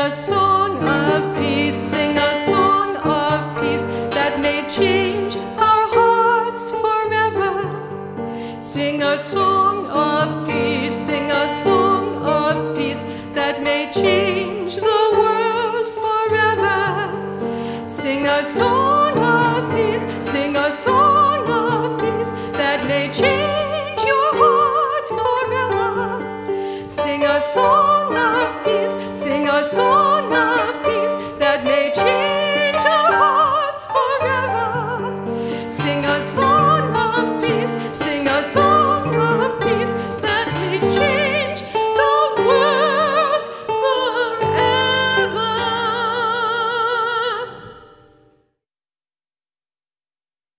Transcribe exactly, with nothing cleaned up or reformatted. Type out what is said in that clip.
a song of peace, sing a song of peace that may change our hearts forever. Sing a song of peace, sing a song of peace that may change the world forever. Sing a song